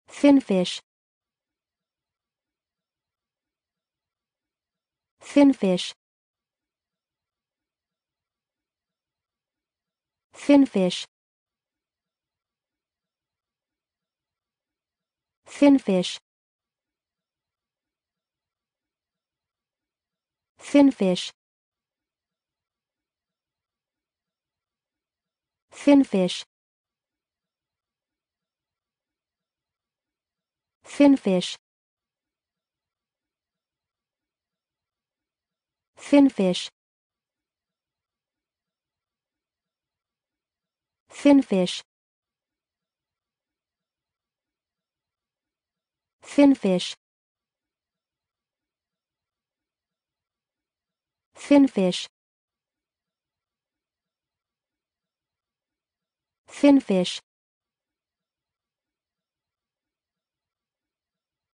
Finfish. Finfish. Finfish. Finfish. Finfish. Finfish. Finfish. Finfish. Finfish. Finfish. Finfish. Finfish.